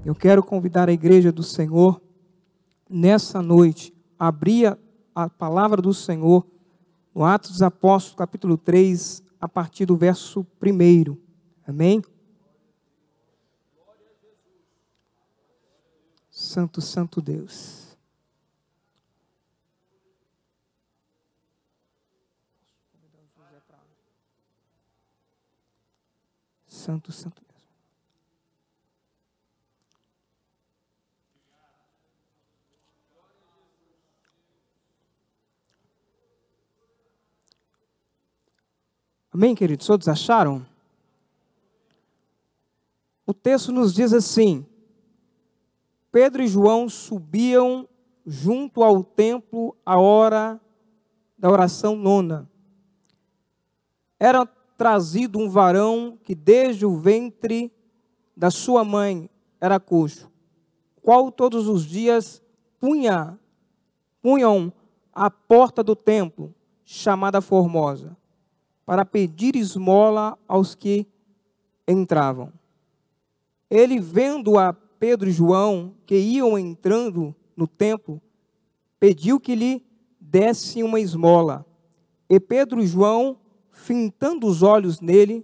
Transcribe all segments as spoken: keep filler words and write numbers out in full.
Eu quero convidar a igreja do Senhor, nessa noite, a abrir a palavra do Senhor, no Atos dos Apóstolos, capítulo três, a partir do verso primeiro. Amém? Santo, santo Deus. Santo, santo Deus. Amém, queridos? Todos acharam? O texto nos diz assim: Pedro e João subiam junto ao templo à hora da oração nona. Era trazido um varão que desde o ventre da sua mãe era coxo, qual todos os dias punha, punham à porta do templo, chamada Formosa, para pedir esmola aos que entravam. Ele, vendo a Pedro e João, que iam entrando no templo, pediu que lhe dessem uma esmola. E Pedro e João, fitando os olhos nele,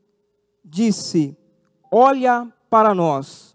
disse: olha para nós.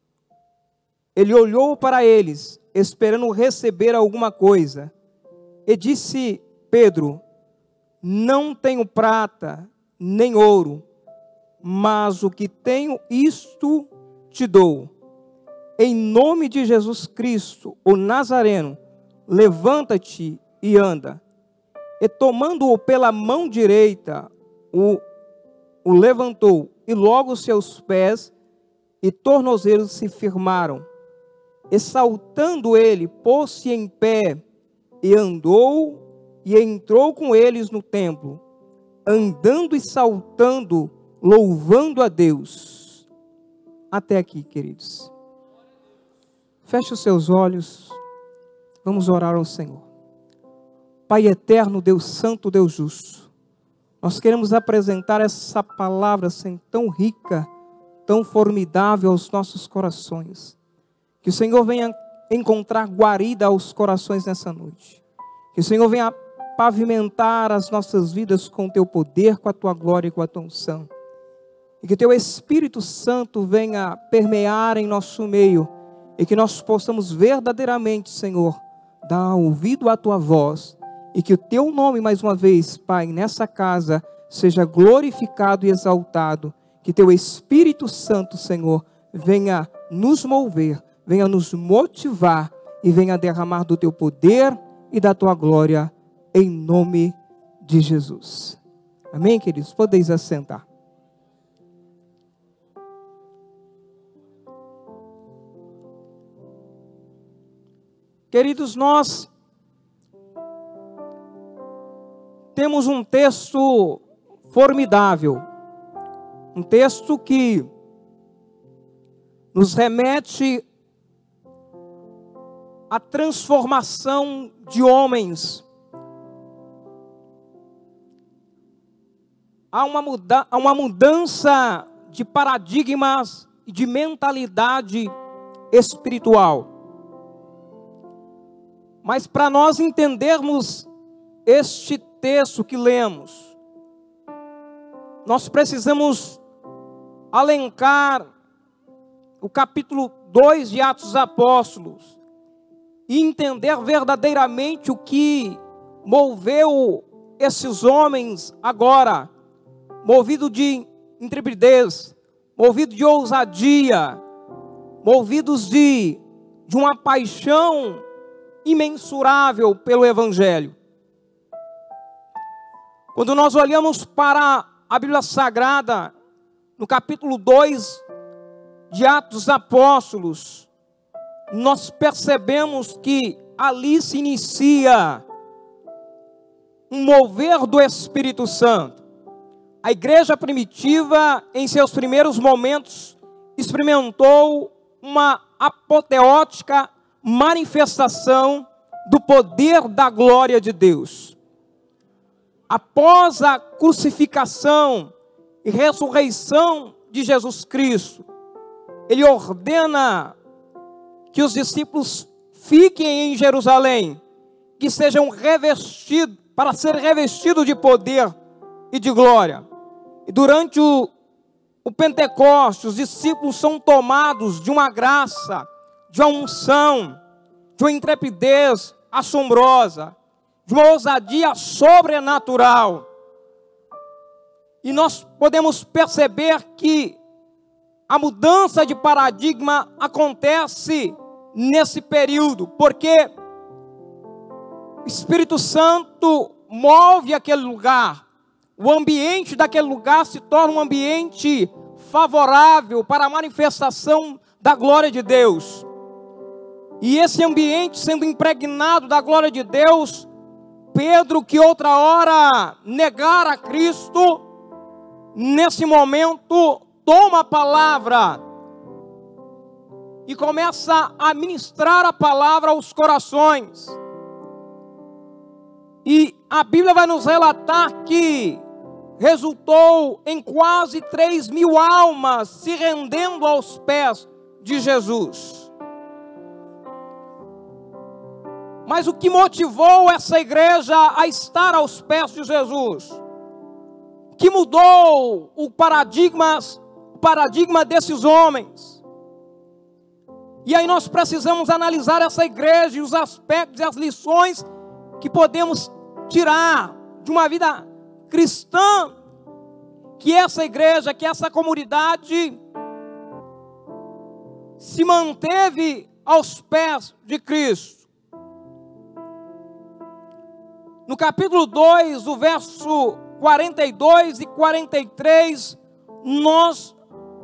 Ele olhou para eles, esperando receber alguma coisa. E disse Pedro: não tenho prata, nem ouro, mas o que tenho, isto te dou. Em nome de Jesus Cristo, o Nazareno, levanta-te e anda. E tomando-o pela mão direita, o, o levantou, e logo seus pés e tornozelos se firmaram. E saltando ele, pôs-se em pé, e andou, e entrou com eles no templo, andando e saltando, louvando a Deus. Até aqui, queridos. Feche os seus olhos, vamos orar ao Senhor. Pai eterno, Deus santo, Deus justo, nós queremos apresentar essa palavra assim, tão rica, tão formidável aos nossos corações. Que o Senhor venha encontrar guarida aos corações nessa noite. Que o Senhor venha pavimentar as nossas vidas com o teu poder, com a tua glória e com a tua unção. E que o teu Espírito Santo venha permear em nosso meio. E que nós possamos verdadeiramente, Senhor, dar ouvido à tua voz. E que o teu nome, mais uma vez, Pai, nessa casa, seja glorificado e exaltado. Que teu Espírito Santo, Senhor, venha nos mover, venha nos motivar e venha derramar do teu poder e da tua glória, em nome de Jesus. Amém, queridos? Podeis assentar. Queridos, nós temos um texto formidável, um texto que nos remete à transformação de homens, a uma, muda, a uma mudança de paradigmas e de mentalidade espiritual. Mas para nós entendermos este texto que lemos, nós precisamos alencar o capítulo dois de Atos dos Apóstolos e entender verdadeiramente o que moveu esses homens agora, movido de intrepidez, movido de ousadia, movidos de, de uma paixão imensurável pelo Evangelho. Quando nós olhamos para a Bíblia Sagrada, no capítulo dois de Atos dos Apóstolos, nós percebemos que ali se inicia um mover do Espírito Santo. A igreja primitiva, em seus primeiros momentos, experimentou uma apoteótica manifestação do poder da glória de Deus. Após a crucificação e ressurreição de Jesus Cristo, ele ordena que os discípulos fiquem em Jerusalém, que sejam revestidos, para ser revestidos de poder e de glória. E durante o, o Pentecostes, os discípulos são tomados de uma graça, de uma unção, de uma intrepidez assombrosa, de uma ousadia sobrenatural. E nós podemos perceber que a mudança de paradigma acontece nesse período, porque o Espírito Santo move aquele lugar, o ambiente daquele lugar se torna um ambiente favorável para a manifestação da glória de Deus. E esse ambiente sendo impregnado da glória de Deus, Pedro, que outra hora negara a Cristo, nesse momento toma a palavra e começa a ministrar a palavra aos corações. E a Bíblia vai nos relatar que resultou em quase três mil almas se rendendo aos pés de Jesus. Mas o que motivou essa igreja a estar aos pés de Jesus? O que mudou o paradigma, o paradigma desses homens? E aí nós precisamos analisar essa igreja e os aspectos e as lições que podemos tirar de uma vida cristã, que essa igreja, que essa comunidade se manteve aos pés de Cristo. No capítulo dois, o verso quarenta e dois e quarenta e três, nós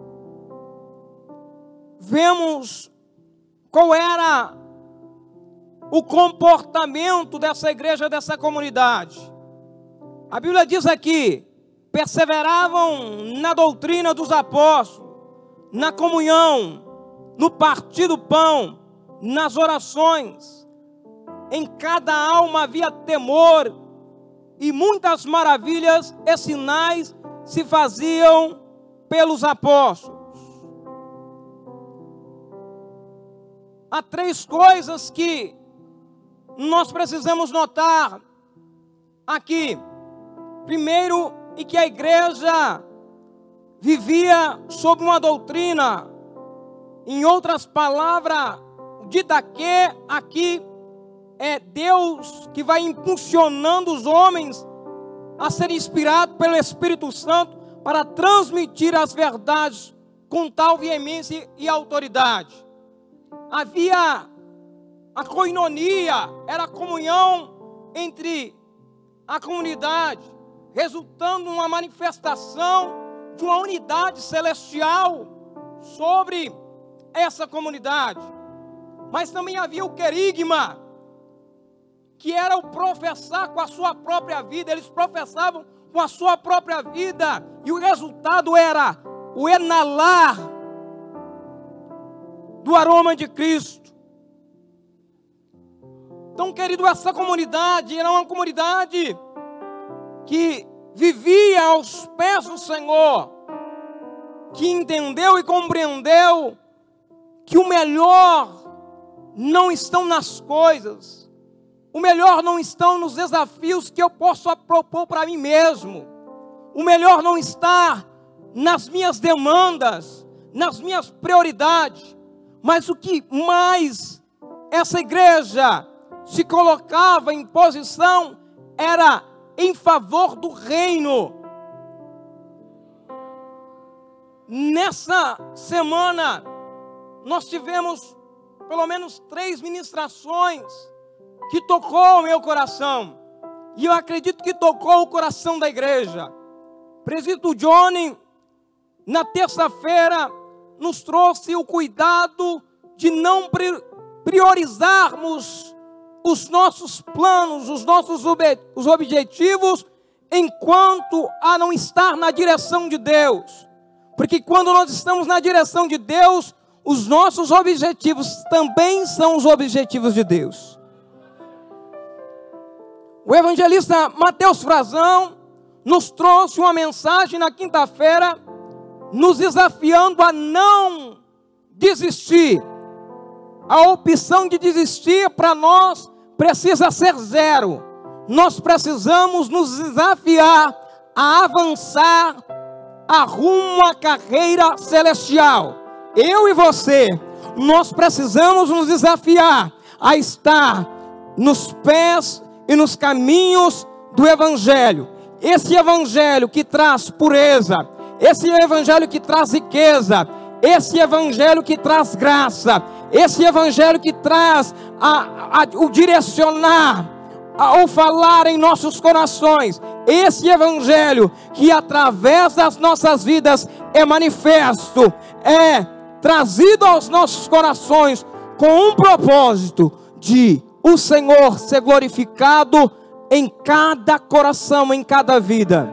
vemos qual era o comportamento dessa igreja, dessa comunidade. A Bíblia diz aqui: perseveravam na doutrina dos apóstolos, na comunhão, no partir do pão, nas orações. Em cada alma havia temor, e muitas maravilhas e sinais se faziam pelos apóstolos. Há três coisas que nós precisamos notar aqui. Primeiro, e que a igreja vivia sob uma doutrina, em outras palavras, o didaquê aqui é Deus que vai impulsionando os homens a serem inspirados pelo Espírito Santo para transmitir as verdades com tal veemência e autoridade. Havia a koinonia, era a comunhão entre a comunidade, resultando numa manifestação de uma unidade celestial sobre essa comunidade. Mas também havia o querigma, que era o professar com a sua própria vida. Eles professavam com a sua própria vida, e o resultado era o enalar do aroma de Cristo. Então, querido, essa comunidade era uma comunidade que vivia aos pés do Senhor, que entendeu e compreendeu que o melhor não estão nas coisas, o melhor não estão nos desafios que eu posso propor para mim mesmo, o melhor não está nas minhas demandas, nas minhas prioridades, mas o que mais essa igreja se colocava em posição era em favor do reino. Nessa semana, nós tivemos pelo menos três ministrações que tocou o meu coração, e eu acredito que tocou o coração da igreja. O presbítero Johnny, na terça-feira, nos trouxe o cuidado de não priorizarmos os nossos planos, os nossos ob- os objetivos, enquanto a não estar na direção de Deus. Porque quando nós estamos na direção de Deus, os nossos objetivos também são os objetivos de Deus. O evangelista Mateus Frazão nos trouxe uma mensagem na quinta-feira, nos desafiando a não desistir. A opção de desistir para nós precisa ser zero. Nós precisamos nos desafiar a avançar a rumo à carreira celestial. Eu e você, nós precisamos nos desafiar a estar nos pés e nos caminhos do Evangelho. Esse Evangelho que traz pureza, esse Evangelho que traz riqueza, esse Evangelho que traz graça, esse Evangelho que traz a, a, o direcionar, a, o falar em nossos corações, esse Evangelho que através das nossas vidas é manifesto, é trazido aos nossos corações com um propósito de o Senhor ser glorificado em cada coração, em cada vida.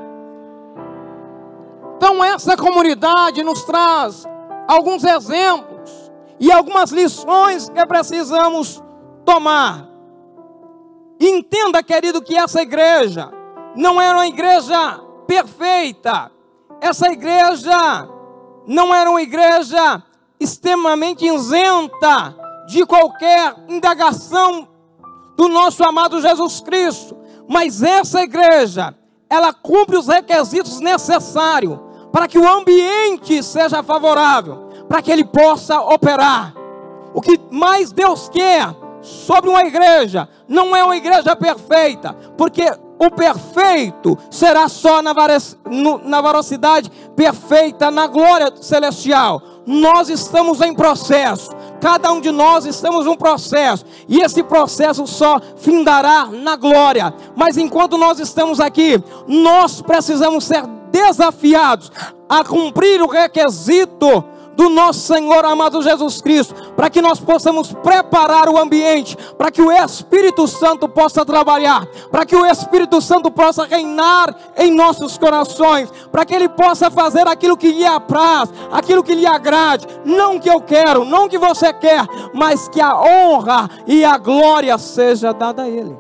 Então essa comunidade nos traz alguns exemplos e algumas lições que precisamos tomar. Entenda, querido, que essa igreja não era uma igreja perfeita. Essa igreja não era uma igreja extremamente isenta de qualquer indagação do nosso amado Jesus Cristo. Mas essa igreja, ela cumpre os requisitos necessários para que o ambiente seja favorável, para que ele possa operar. O que mais Deus quer sobre uma igreja não é uma igreja perfeita, porque o perfeito será só na, na varosidade perfeita, na glória celestial. Nós estamos em processo, cada um de nós estamos em um processo, e esse processo só findará na glória. Mas enquanto nós estamos aqui, nós precisamos ser desafiados a cumprir o requisito do nosso Senhor amado Jesus Cristo, para que nós possamos preparar o ambiente, para que o Espírito Santo possa trabalhar, para que o Espírito Santo possa reinar em nossos corações, para que Ele possa fazer aquilo que lhe apraz, aquilo que lhe agrade, não que eu quero, não que você quer, mas que a honra e a glória seja dada a Ele.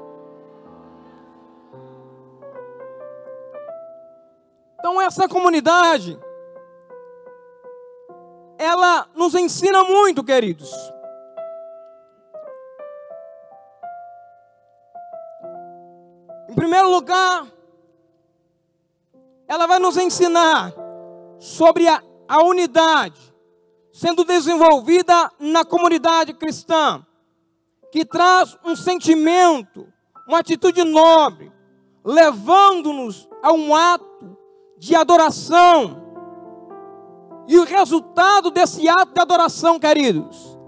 Então essa comunidade, ela nos ensina muito, queridos. Em primeiro lugar, ela vai nos ensinar sobre a, a unidade sendo desenvolvida na comunidade cristã, que traz um sentimento, uma atitude nobre, levando-nos a um ato de adoração. E o resultado desse ato de adoração, queridos,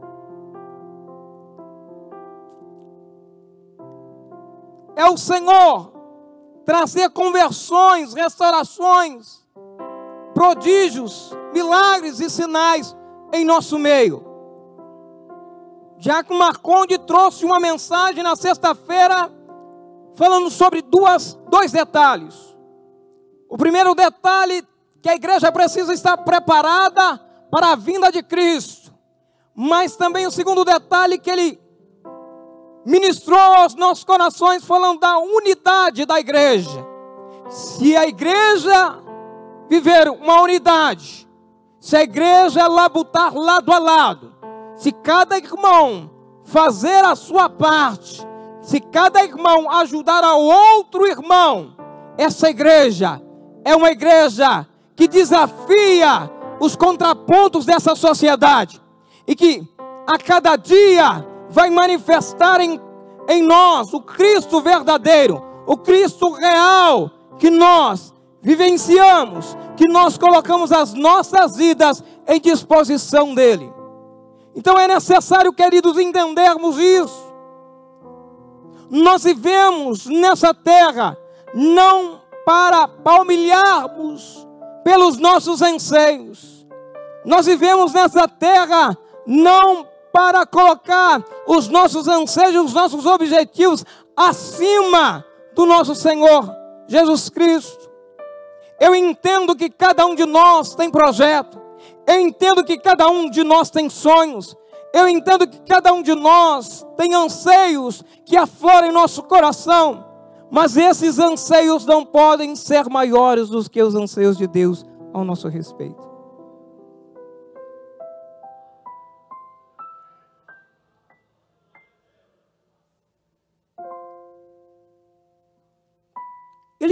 é o Senhor trazer conversões, restaurações, prodígios, milagres e sinais em nosso meio. Diácono Marconde trouxe uma mensagem na sexta-feira falando sobre duas, dois detalhes. O primeiro detalhe, que a igreja precisa estar preparada para a vinda de Cristo. Mas também o segundo detalhe que ele ministrou aos nossos corações, falando da unidade da igreja. Se a igreja viver uma unidade, se a igreja labutar lado a lado, se cada irmão fazer a sua parte, se cada irmão ajudar ao outro irmão, essa igreja é uma igreja que desafia os contrapontos dessa sociedade, e que a cada dia vai manifestar em, em nós o Cristo verdadeiro, o Cristo real, que nós vivenciamos, que nós colocamos as nossas vidas em disposição dele. Então é necessário, queridos, entendermos isso. Nós vivemos nessa terra não para palmilharmos pelos nossos anseios. Nós vivemos nessa terra não para colocar os nossos anseios, os nossos objetivos acima do nosso Senhor Jesus Cristo. Eu entendo que cada um de nós tem projeto. Eu entendo que cada um de nós tem sonhos. Eu entendo que cada um de nós tem anseios que afloram em nosso coração. Mas esses anseios não podem ser maiores do que os anseios de Deus ao nosso respeito.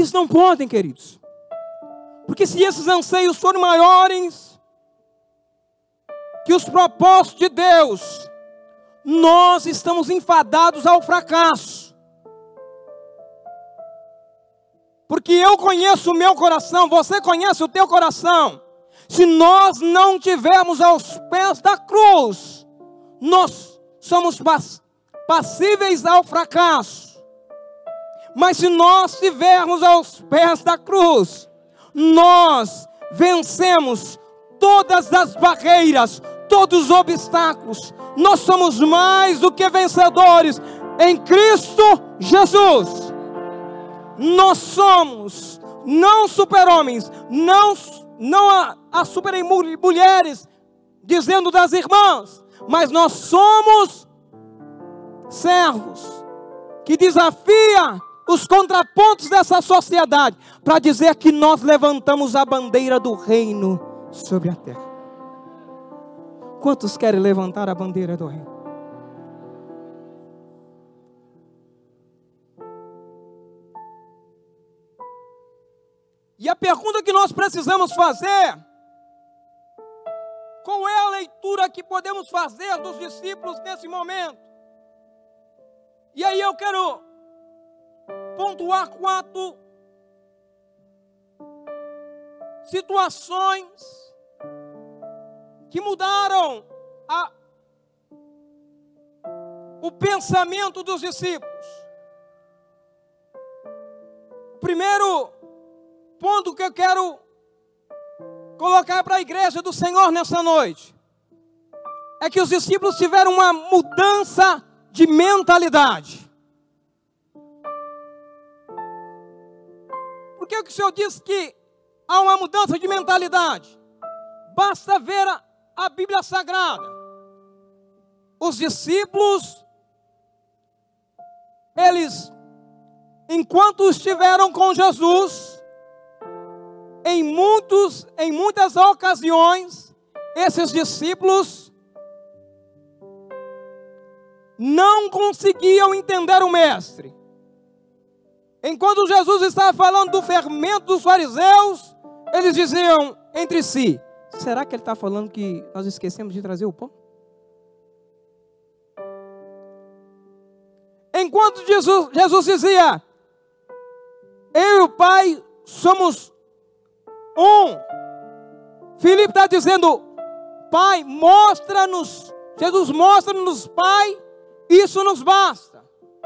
Eles não podem, queridos. Porque se esses anseios forem maiores que os propósitos de Deus, nós estamos enfadados ao fracasso. Porque eu conheço o meu coração, você conhece o teu coração. Se nós não tivermos aos pés da cruz, nós somos pass- passíveis ao fracasso. Mas se nós estivermos aos pés da cruz, nós vencemos todas as barreiras, todos os obstáculos. Nós somos mais do que vencedores em Cristo Jesus. Nós somos não super-homens, não, não a, a super-mulheres, dizendo das irmãs, mas nós somos servos que desafia os contrapontos dessa sociedade para dizer que nós levantamos a bandeira do reino sobre a terra. Quantos querem levantar a bandeira do reino? E a pergunta que nós precisamos fazer: qual é a leitura que podemos fazer dos discípulos nesse momento? E aí eu quero pontuar quatro situações que mudaram a, o pensamento dos discípulos. O primeiro ponto que eu quero colocar para a igreja do Senhor nessa noite é que os discípulos tiveram uma mudança de mentalidade. Por que o Senhor diz que há uma mudança de mentalidade? Basta ver a, a Bíblia Sagrada. Os discípulos, eles, enquanto estiveram com Jesus, em, muitos, em muitas ocasiões, esses discípulos não conseguiam entender o Mestre. Enquanto Jesus estava falando do fermento dos fariseus, eles diziam entre si: será que ele está falando que nós esquecemos de trazer o pão? Enquanto Jesus, Jesus dizia: eu e o Pai somos um. Filipe está dizendo: Pai, mostra-nos, Jesus, mostra-nos, Pai, isso nos basta.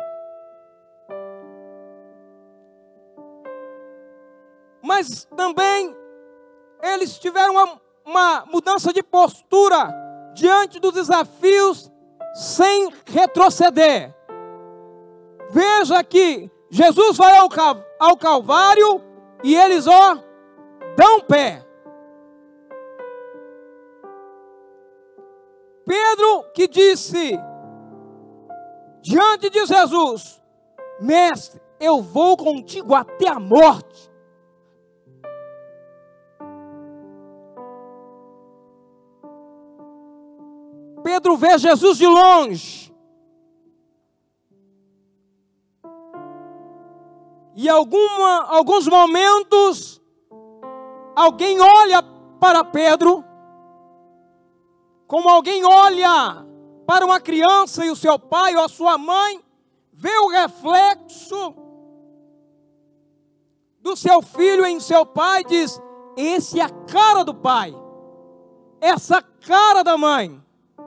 Mas também eles tiveram uma, uma mudança de postura diante dos desafios sem retroceder. Veja que Jesus vai ao, ao Calvário e eles, ó, dão pé. Pedro que disse diante de Jesus: Mestre, eu vou contigo até a morte. Pedro vê Jesus de longe. E alguma, alguns momentos, alguém olha para Pedro, como alguém olha para uma criança e o seu pai ou a sua mãe, vê o reflexo do seu filho em seu pai e diz: esse é a cara do pai, essa cara da mãe.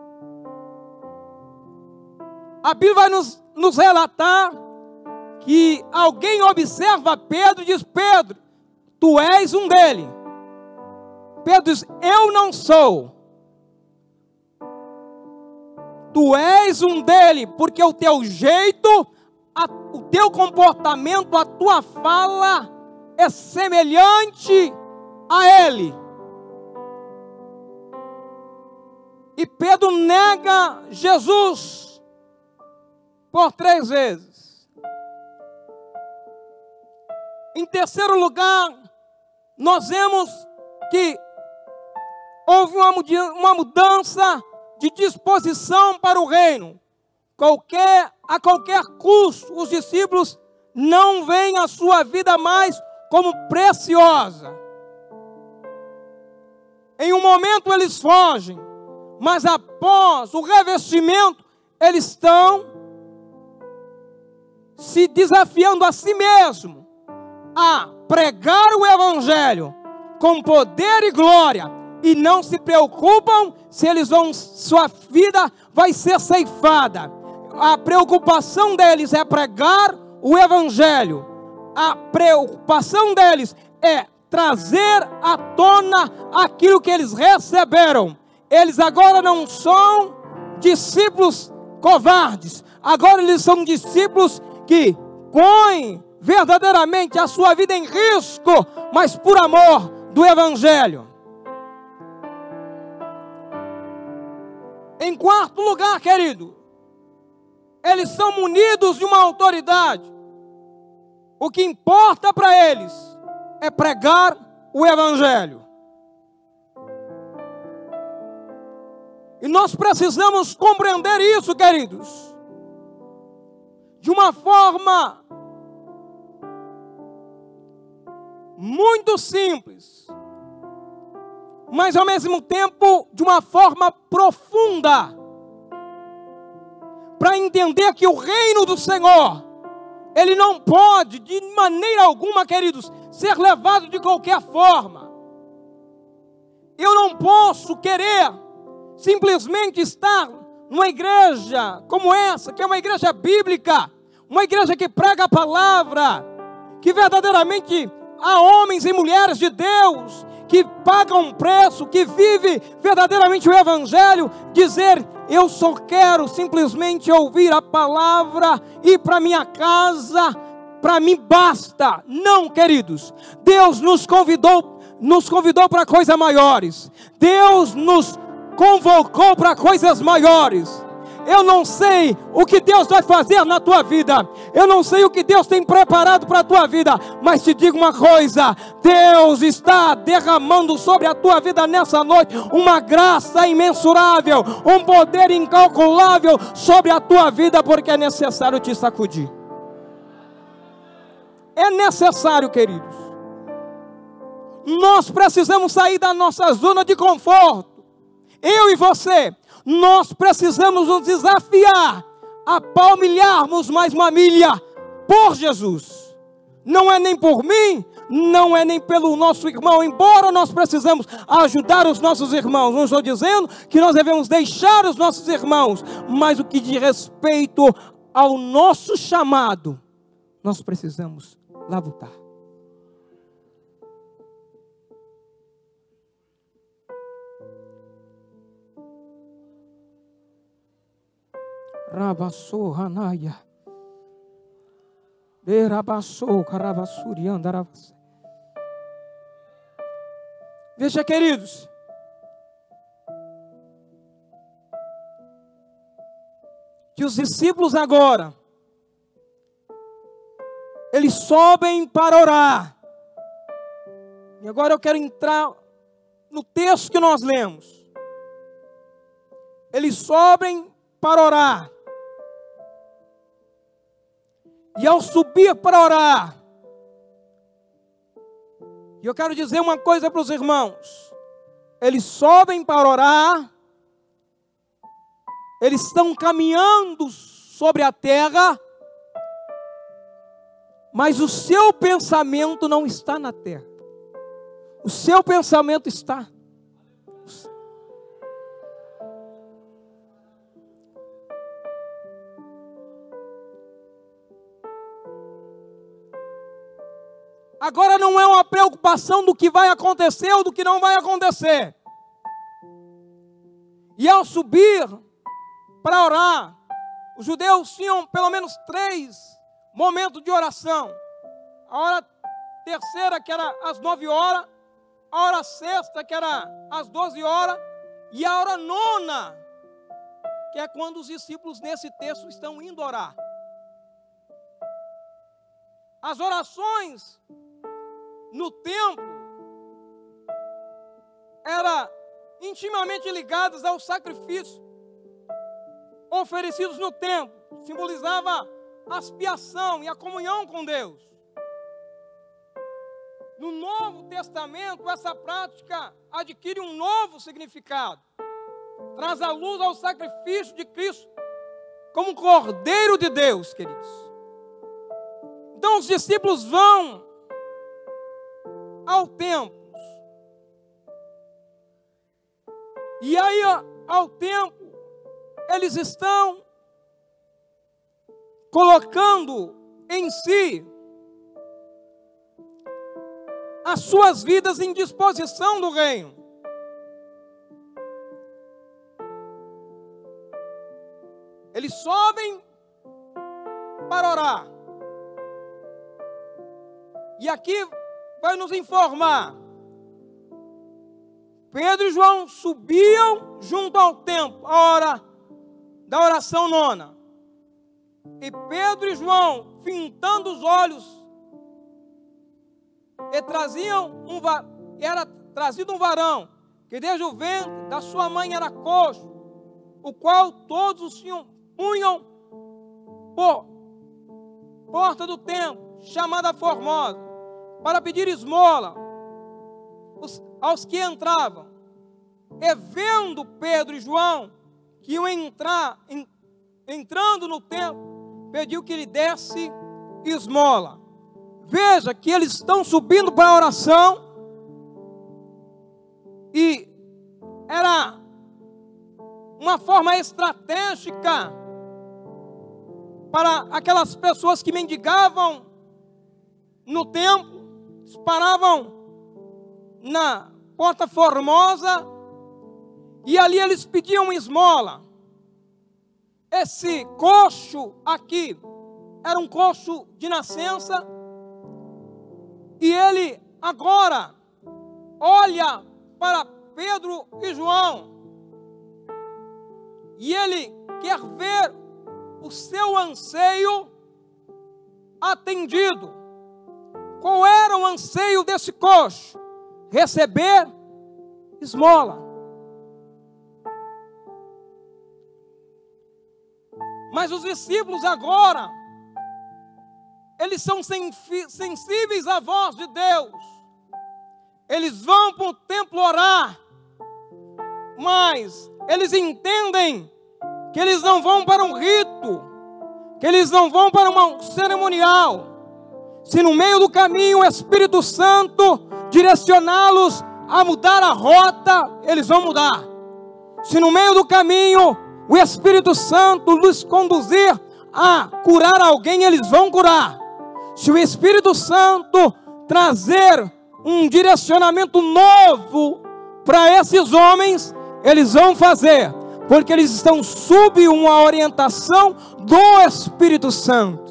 A Bíblia vai nos, nos relatar que alguém observa Pedro e diz: Pedro, tu és um dele. Pedro diz: eu não sou. Tu és um dele, porque o teu jeito, a, o teu comportamento, a tua fala é semelhante a ele. E Pedro nega Jesus por três vezes. Em terceiro lugar, nós vemos que houve uma, uma mudança de disposição para o reino. Qualquer, a qualquer custo, os discípulos não veem a sua vida mais como preciosa. Em um momento eles fogem, mas após o revestimento, eles estão se desafiando a si mesmo a pregar o Evangelho com poder e glória, e não se preocupam se eles vão, sua vida vai ser ceifada. A preocupação deles é pregar o Evangelho. A preocupação deles é trazer à tona aquilo que eles receberam. Eles agora não são discípulos covardes, agora eles são discípulos que põem verdadeiramente a sua vida em risco, mas por amor do Evangelho. Em quarto lugar, querido, eles são munidos de uma autoridade. O que importa para eles é pregar o Evangelho. E nós precisamos compreender isso, queridos, de uma forma muito simples, mas ao mesmo tempo de uma forma profunda, para entender que o reino do Senhor, ele não pode de maneira alguma, queridos, ser levado de qualquer forma. Eu não posso querer simplesmente estar numa igreja como essa, que é uma igreja bíblica, uma igreja que prega a palavra, que verdadeiramente há homens e mulheres de Deus que pagam um preço, que vive verdadeiramente o Evangelho, dizer: eu só quero simplesmente ouvir a palavra, ir para minha casa, para mim basta. Não, queridos, Deus nos convidou, nos convidou para coisas maiores. Deus nos convocou para coisas maiores. Eu não sei o que Deus vai fazer na tua vida, eu não sei o que Deus tem preparado para a tua vida, mas te digo uma coisa: Deus está derramando sobre a tua vida nessa noite uma graça imensurável, um poder incalculável sobre a tua vida, porque é necessário te sacudir. É necessário, queridos. Nós precisamos sair da nossa zona de conforto. Eu e você, nós precisamos nos desafiar a palmilharmos mais uma milha por Jesus. Não é nem por mim, não é nem pelo nosso irmão, embora nós precisamos ajudar os nossos irmãos. Não estou dizendo que nós devemos deixar os nossos irmãos, mas o que diz respeito ao nosso chamado, nós precisamos labutar. Rabassou Hanaya, Derabassou Caravassuriandaravas. Veja, queridos, que os discípulos agora, eles sobem para orar. E agora eu quero entrar no texto que nós lemos. Eles sobem para orar. E ao subir para orar, e eu quero dizer uma coisa para os irmãos: eles sobem para orar, eles estão caminhando sobre a terra, mas o seu pensamento não está na terra, o seu pensamento está. Agora não é uma preocupação do que vai acontecer ou do que não vai acontecer. E ao subir para orar, os judeus tinham pelo menos três momentos de oração. A hora terceira, que era às nove horas, a hora sexta, que era às doze horas, e a hora nona, que é quando os discípulos nesse texto estão indo orar. As orações no templo eram intimamente ligadas ao sacrifício oferecidos no templo. Simbolizava a expiação e a comunhão com Deus. No Novo Testamento, essa prática adquire um novo significado. Traz à luz ao sacrifício de Cristo como Cordeiro de Deus, queridos. Então os discípulos vão ao templo. E aí, ao templo, eles estão colocando em si as suas vidas em disposição do reino. Eles sobem para orar. E aqui vai nos informar: Pedro e João subiam junto ao templo, a hora da oração nona. E Pedro e João, fintando os olhos, e traziam um, era trazido um varão, que desde o ventre da sua mãe era coxo, o qual todos os tinham, punham por porta do templo, chamada Formosa, para pedir esmola os, aos que entravam. E vendo Pedro e João que iam entrar, em, entrando no templo, pediu que lhe desse esmola. Veja que eles estão subindo para a oração, e era uma forma estratégica para aquelas pessoas que mendigavam no templo, paravam na porta Formosa, e ali eles pediam esmola. Esse coxo aqui era um coxo de nascença, e ele agora olha para Pedro e João, e ele quer ver o seu anseio atendido. Qual era o anseio desse coxo? Receber esmola. Mas os discípulos agora, eles são sensíveis à voz de Deus. Eles vão para o templo orar, mas eles entendem que eles não vão para um rito, que eles não vão para um cerimonial. Se no meio do caminho o Espírito Santo direcioná-los a mudar a rota, eles vão mudar. Se no meio do caminho o Espírito Santo nos conduzir a curar alguém, eles vão curar. Se o Espírito Santo trazer um direcionamento novo para esses homens, eles vão fazer, porque eles estão sob uma orientação do Espírito Santo.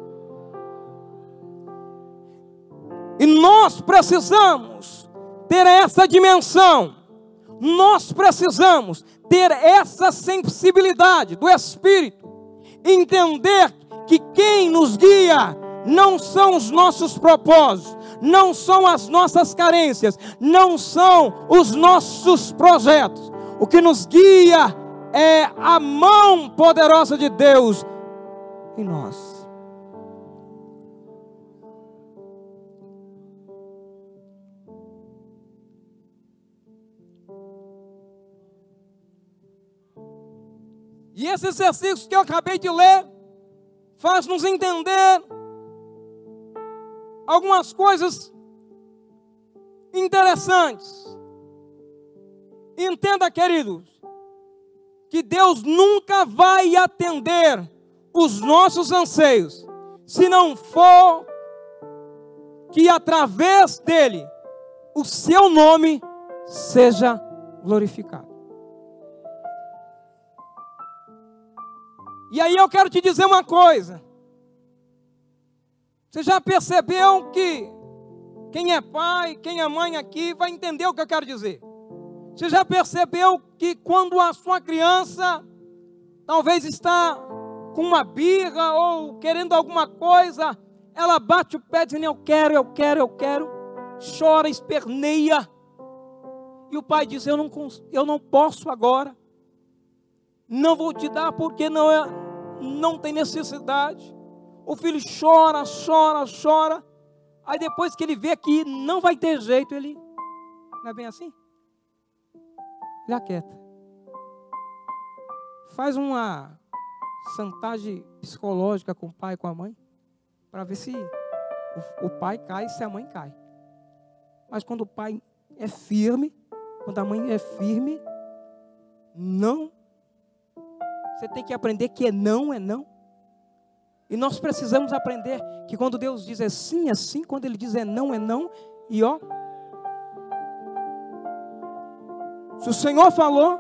E nós precisamos ter essa dimensão, nós precisamos ter essa sensibilidade do Espírito, entender que quem nos guia não são os nossos propósitos, não são as nossas carências, não são os nossos projetos. O que nos guia é a mão poderosa de Deus em nós. E esses versículos que eu acabei de ler faz nos entender algumas coisas interessantes. Entenda, queridos, que Deus nunca vai atender os nossos anseios se não for que através dele o seu nome seja glorificado. E aí eu quero te dizer uma coisa. Você já percebeu que quem é pai, quem é mãe aqui vai entender o que eu quero dizer. Você já percebeu que quando a sua criança talvez está com uma birra ou querendo alguma coisa, ela bate o pé dizendo eu quero, eu quero, eu quero, chora, esperneia, e o pai diz eu não, eu não posso agora, não vou te dar porque não, é, não tem necessidade. O filho chora, chora, chora. Aí depois que ele vê que não vai ter jeito, ele... Não é bem assim? Ele aquieta. Faz uma chantagem psicológica com o pai e com a mãe, para ver se o, o pai cai e se a mãe cai. Mas quando o pai é firme, quando a mãe é firme, não. Você tem que aprender que é não, é não. E nós precisamos aprender que quando Deus diz é sim, é sim. Quando Ele diz é não, é não. E ó, se o Senhor falou,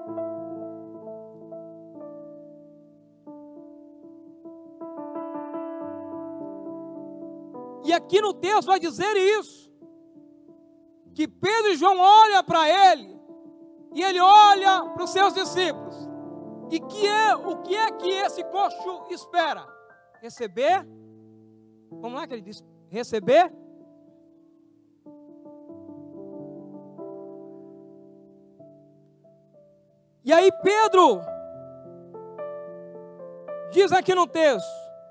e aqui no texto vai dizer isso, que Pedro e João olham para ele, e ele olha para os seus discípulos, e que é, o que é que esse coxo espera? Receber, vamos lá que ele diz, receber, e aí Pedro, diz aqui no texto,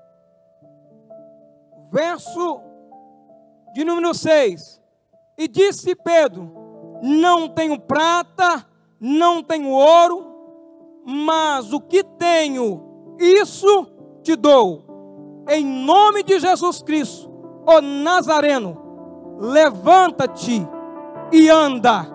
verso de número seis, e disse Pedro, não tenho prata, não tenho ouro, mas o que tenho, isso te dou. Em nome de Jesus Cristo, ó Nazareno, levanta-te e anda.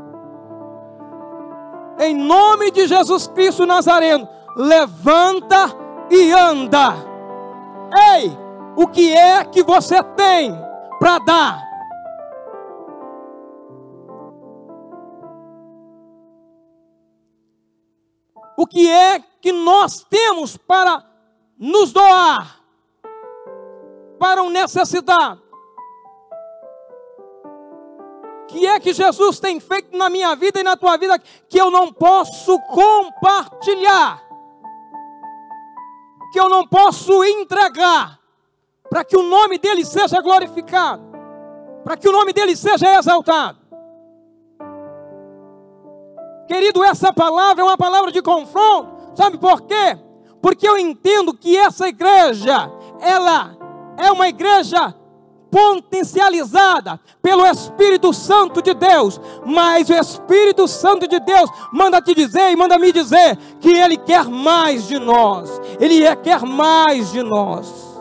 Em nome de Jesus Cristo Nazareno, levanta e anda. Ei, o que é que você tem para dar? O que é que nós temos para nos doar para um necessitado? O que é que Jesus tem feito na minha vida e na tua vida que eu não posso compartilhar? Que eu não posso entregar para que o nome dele seja glorificado, para que o nome dele seja exaltado? Querido, essa palavra é uma palavra de confronto. Sabe por quê? Porque eu entendo que essa igreja, ela é uma igreja potencializada pelo Espírito Santo de Deus. Mas o Espírito Santo de Deus manda te dizer e manda me dizer que Ele quer mais de nós. Ele quer mais de nós.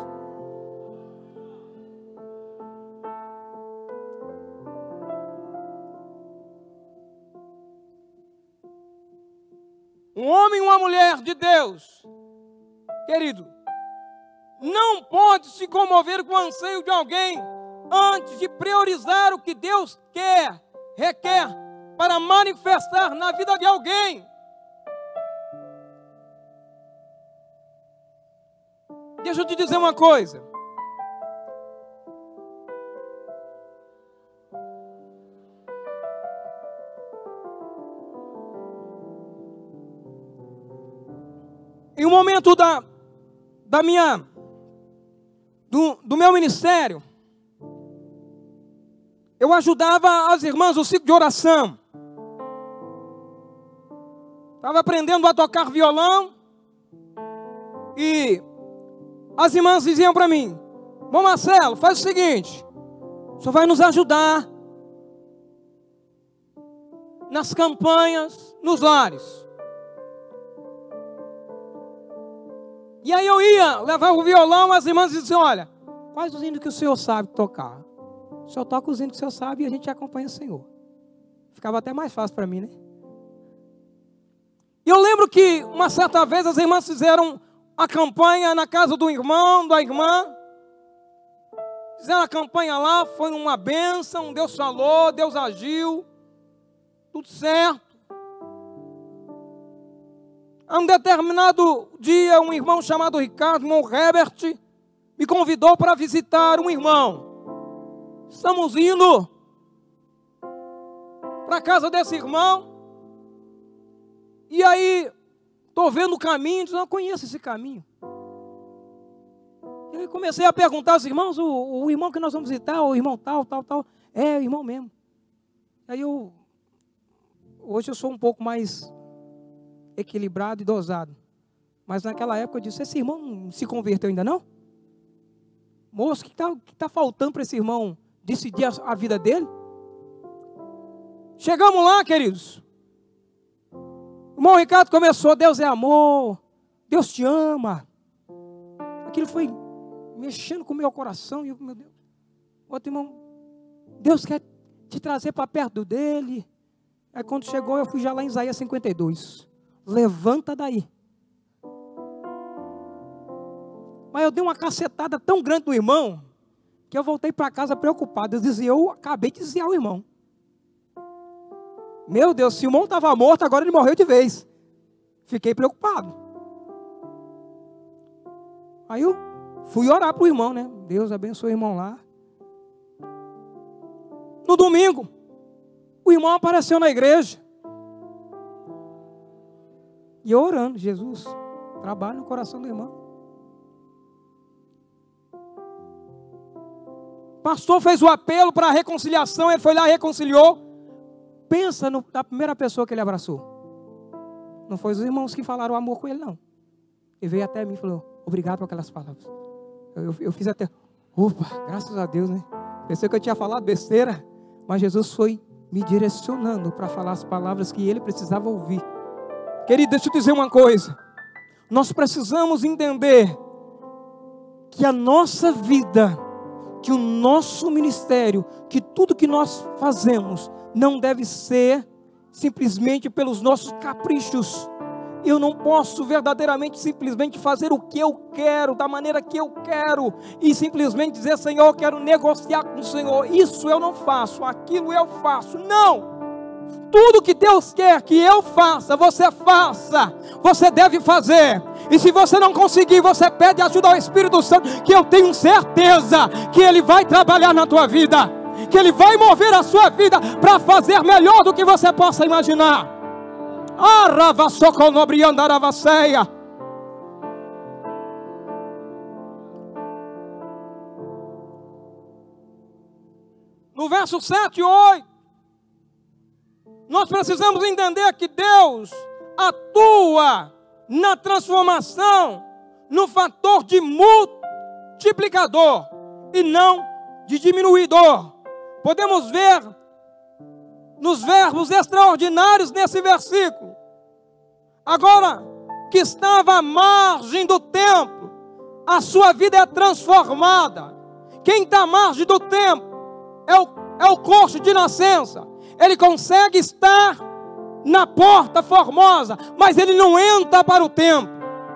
Um homem e uma mulher de Deus, querido, não pode se comover com o anseio de alguém antes de priorizar o que Deus quer, requer, para manifestar na vida de alguém. Deixa eu te dizer uma coisa. Em um momento da, da minha, do, do meu ministério, eu ajudava as irmãs no ciclo de oração. Estava aprendendo a tocar violão. E as irmãs diziam para mim, bom Marcelo, faz o seguinte, o senhor vai nos ajudar nas campanhas, nos lares. E aí eu ia, levava o violão, as irmãs diziam, olha, quais os hinos que o senhor sabe tocar? O senhor toca os hinos que o senhor sabe e a gente acompanha o senhor. Ficava até mais fácil para mim, né? E eu lembro que uma certa vez as irmãs fizeram a campanha na casa do irmão, da irmã. Fizeram a campanha lá, foi uma bênção, Deus falou, Deus agiu, tudo certo. A um determinado dia, um irmão chamado Ricardo, irmão Herbert, me convidou para visitar um irmão. Estamos indo para a casa desse irmão. E aí, estou vendo o caminho, eu não conheço esse caminho. E aí comecei a perguntar aos irmãos, o, o irmão que nós vamos visitar, o irmão tal, tal, tal. É, o irmão mesmo. Aí eu, hoje eu sou um pouco mais equilibrado e dosado. Mas naquela época eu disse, esse irmão não se converteu ainda não? moço, o que está que tá faltando para esse irmão decidir a, a vida dele? Chegamos lá, queridos. O irmão Ricardo começou, Deus é amor, Deus te ama. Aquilo foi mexendo com o meu coração. E eu, meu Deus, outro irmão, Deus quer te trazer para perto dele. Aí quando chegou, eu fui já lá em Isaías cinquenta e dois. Levanta daí. Mas eu dei uma cacetada tão grande no irmão, que eu voltei para casa preocupado. Eu dizia, eu acabei de desviar o irmão. Meu Deus, se o irmão estava morto, agora ele morreu de vez. Fiquei preocupado. Aí eu fui orar para o irmão, né? Deus abençoe o irmão lá. No domingo, o irmão apareceu na igreja. E eu orando, Jesus, trabalha no coração do irmão. O pastor fez o apelo para a reconciliação, ele foi lá e reconciliou. Pensa no, na primeira pessoa que ele abraçou. Não foi os irmãos que falaram amor com ele, não. Ele veio até mim e falou, obrigado por aquelas palavras. Eu, eu, eu fiz até, opa, graças a Deus, né? Pensei que eu tinha falado besteira, mas Jesus foi me direcionando para falar as palavras que ele precisava ouvir. Querido, deixa eu dizer uma coisa. Nós precisamos entender que a nossa vida, que o nosso ministério, que tudo que nós fazemos, não deve ser simplesmente pelos nossos caprichos. Eu não posso verdadeiramente simplesmente fazer o que eu quero, da maneira que eu quero, e simplesmente dizer, Senhor, eu quero negociar com o Senhor. Isso eu não faço, aquilo eu faço. Não! Tudo que Deus quer que eu faça, você faça. Você deve fazer. E se você não conseguir, você pede ajuda ao Espírito Santo, que eu tenho certeza que Ele vai trabalhar na tua vida, que Ele vai mover a sua vida para fazer melhor do que você possa imaginar. No verso sete e oito, nós precisamos entender que Deus atua na transformação, no fator de multiplicador e não de diminuidor. Podemos ver nos verbos extraordinários nesse versículo. Agora que estava à margem do templo, a sua vida é transformada. Quem está à margem do templo é o, é o coxo de nascença. Ele consegue estar na porta formosa, mas ele não entra para o templo.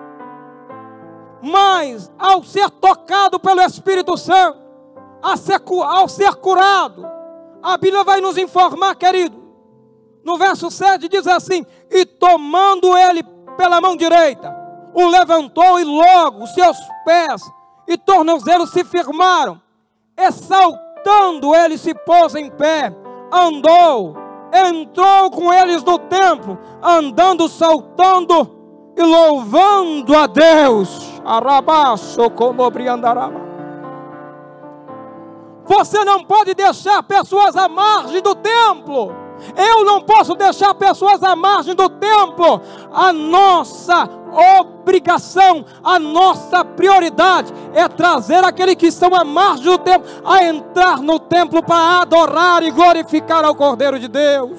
Mas ao ser tocado pelo Espírito Santo, ao ser curado, a Bíblia vai nos informar, querido, no verso sete diz assim, e tomando ele pela mão direita, o levantou e logo os seus pés e tornozelos se firmaram, e saltando ele se pôs em pé, andou, entrou com eles no templo, andando, saltando e louvando a Deus. Arabaço como briandaraba. Você não pode deixar pessoas à margem do templo. Eu não posso deixar pessoas à margem do templo. A nossa obrigação, a nossa prioridade é trazer aqueles que estão à margem do templo a entrar no templo para adorar e glorificar ao Cordeiro de Deus.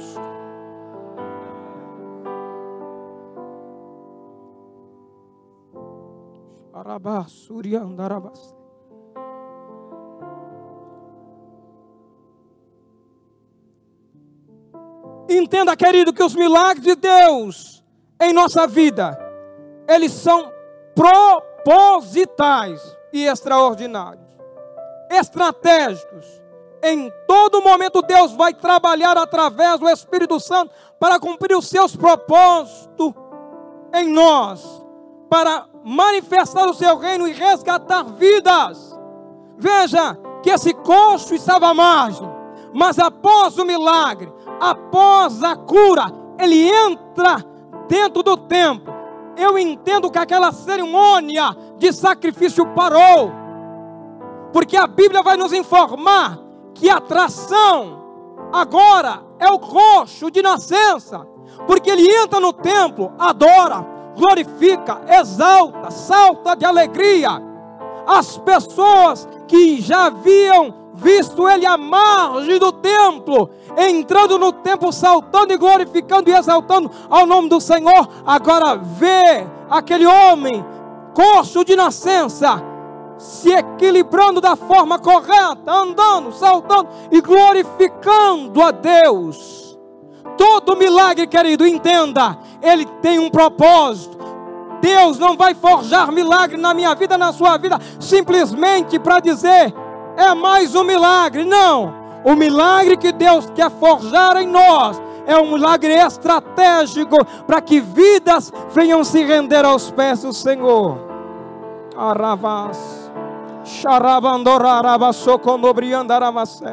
Entenda, querido, que os milagres de Deus em nossa vida, eles são propositais e extraordinários, estratégicos. Em todo momento Deus vai trabalhar através do Espírito Santo para cumprir os seus propósitos em nós, para manifestar o seu reino e resgatar vidas. Veja que esse coxo estava à margem, mas após o milagre, após a cura, ele entra dentro do templo. Eu entendo que aquela cerimônia de sacrifício parou, porque a Bíblia vai nos informar que a atração agora é o coxo de nascença, porque ele entra no templo, adora, glorifica, exalta, salta de alegria. As pessoas que já haviam visto ele à margem do templo, entrando no templo, saltando e glorificando e exaltando ao nome do Senhor, agora vê aquele homem, coxo de nascença, se equilibrando da forma correta, andando, saltando e glorificando a Deus. Todo milagre, querido, entenda, ele tem um propósito. Deus não vai forjar milagre na minha vida, na sua vida, simplesmente para dizer, é mais um milagre. Não, o milagre que Deus quer forjar em nós é um milagre estratégico para que vidas venham se render aos pés do Senhor. Aravas, xarabandorarava, soconobriandaravacé.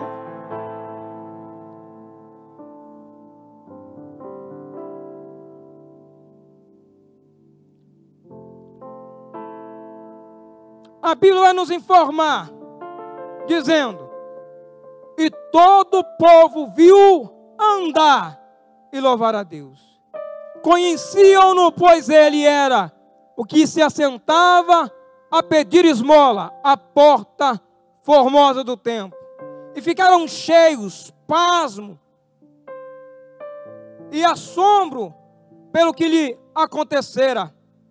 A Bíblia vai nos informar, dizendo, e todo o povo viu andar e louvar a Deus. Conheciam-no, pois ele era o que se assentava a pedir esmola à porta formosa do templo. E ficaram cheios, pasmo e assombro pelo que lhe acontecera.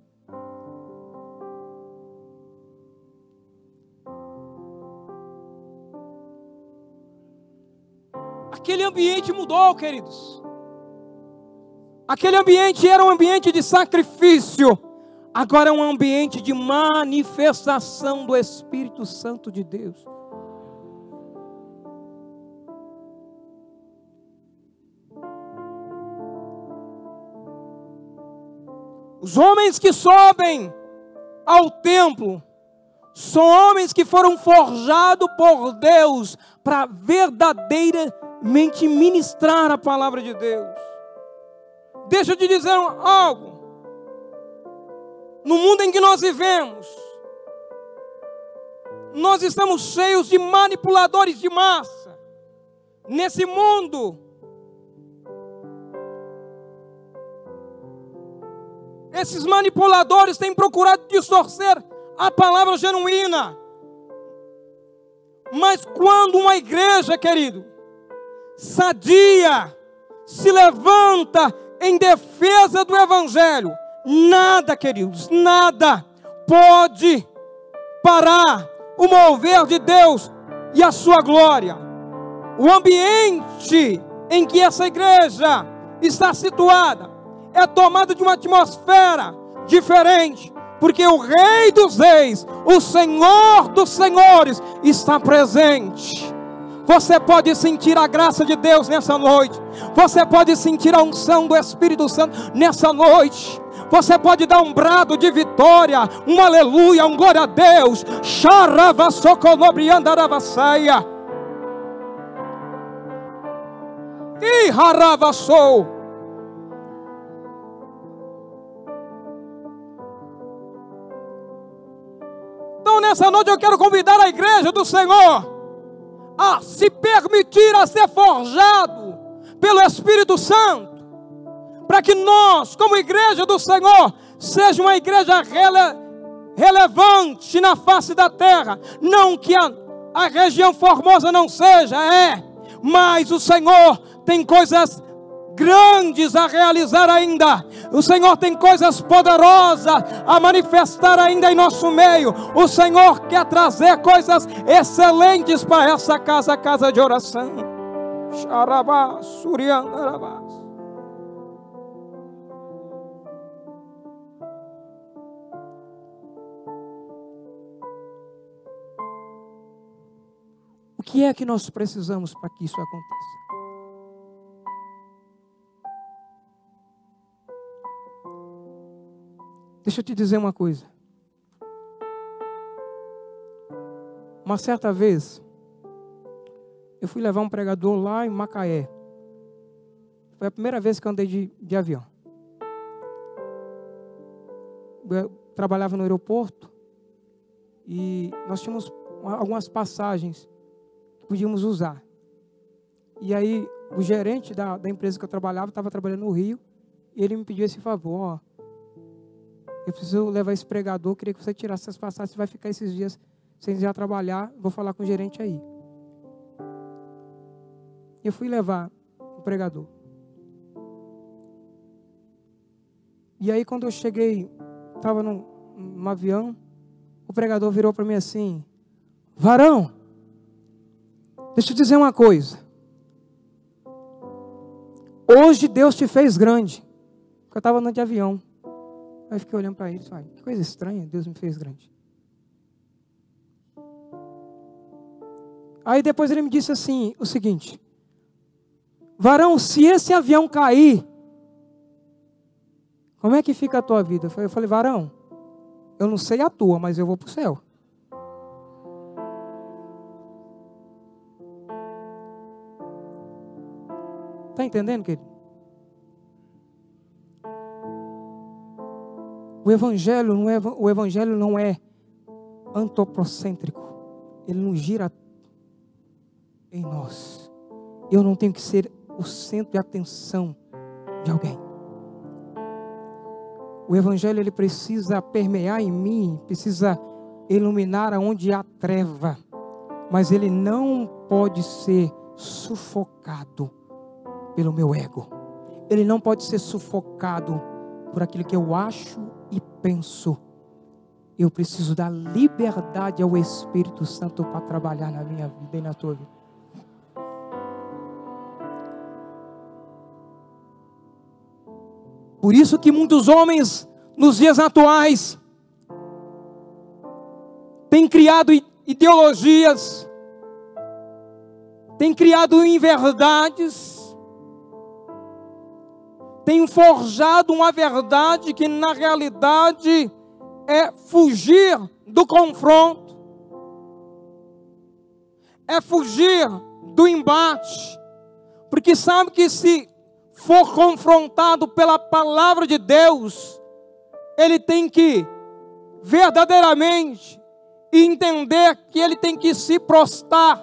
Aquele ambiente mudou, queridos. Aquele ambiente era um ambiente de sacrifício. Agora é um ambiente de manifestação do Espírito Santo de Deus. Os homens que sobem ao templo são homens que foram forjados por Deus para verdadeiramente ministrar a palavra de Deus. Deixa eu te dizer algo. No mundo em que nós vivemos, nós estamos cheios de manipuladores de massa. Nesse mundo, esses manipuladores têm procurado distorcer a palavra genuína. Mas quando uma igreja, querido, sadia, se levanta em defesa do Evangelho, nada, queridos, nada pode parar o mover de Deus e a sua glória. O ambiente em que essa igreja está situada é tomado de uma atmosfera diferente, porque o Rei dos Reis, o Senhor dos Senhores está presente. Você pode sentir a graça de Deus nessa noite. Você pode sentir a unção do Espírito Santo nessa noite. Você pode dar um brado de vitória, um aleluia, um glória a Deus. Xaravasoconobriandaravassaia. E haravassou. Então nessa noite eu quero convidar a igreja do Senhor a se permitir a ser forjado pelo Espírito Santo, para que nós, como igreja do Senhor, seja uma igreja rele, relevante na face da terra. Não que a, a região formosa não seja, é, mas o Senhor tem coisas grandes a realizar ainda. O Senhor tem coisas poderosas a manifestar ainda em nosso meio. O Senhor quer trazer coisas excelentes para essa casa, casa de oração. Xarabá, suriandarabá. O que é que nós precisamos para que isso aconteça? Deixa eu te dizer uma coisa. Uma certa vez, eu fui levar um pregador lá em Macaé. Foi a primeira vez que eu andei de, de avião. Eu trabalhava no aeroporto e nós tínhamos algumas passagens que podíamos usar. E aí, o gerente da, da empresa que eu trabalhava estava trabalhando no Rio e ele me pediu esse favor, ó. Eu preciso levar esse pregador, queria que você tirasse essas passagens, você vai ficar esses dias Sem já trabalhar, vou falar com o gerente aí. Eu fui levar o pregador. E aí quando eu cheguei, estava num, num avião, o pregador virou para mim assim: varão, deixa eu te dizer uma coisa. Hoje Deus te fez grande. Porque eu estava andando de avião. Aí eu fiquei olhando para ele e falei: que coisa estranha, Deus me fez grande. Aí depois ele me disse assim, o seguinte: varão, se esse avião cair, como é que fica a tua vida? Eu falei: varão, eu não sei a tua, mas eu vou para o céu. Está entendendo, querido? O evangelho não é, o evangelho não é antropocêntrico. Ele não gira em nós. Eu não tenho que ser o centro de atenção de alguém. O evangelho, ele precisa permear em mim, precisa iluminar aonde há treva, mas ele não pode ser sufocado pelo meu ego. Ele não pode ser sufocado por aquilo que eu acho e penso. Eu preciso dar liberdade ao Espírito Santo para trabalhar na minha vida e na tua vida. Por isso que muitos homens, nos dias atuais, têm criado ideologias, têm criado inverdades, têm forjado uma verdade que na realidade é fugir do confronto, é fugir do embate, porque sabe que se for confrontado pela palavra de Deus, ele tem que verdadeiramente entender que ele tem que se prostrar.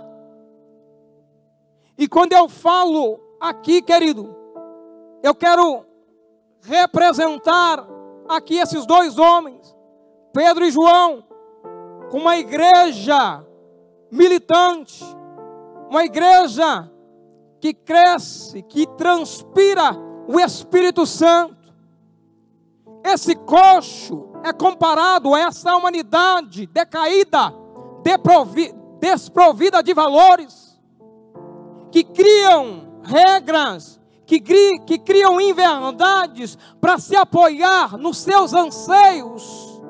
E quando eu falo aqui, querido, eu quero representar aqui esses dois homens, Pedro e João, com uma igreja militante, uma igreja que cresce, que transpira o Espírito Santo. Esse coxo é comparado a essa humanidade decaída, desprovida de valores, que criam regras, que, cri, que criam inverdades para se apoiar nos seus anseios,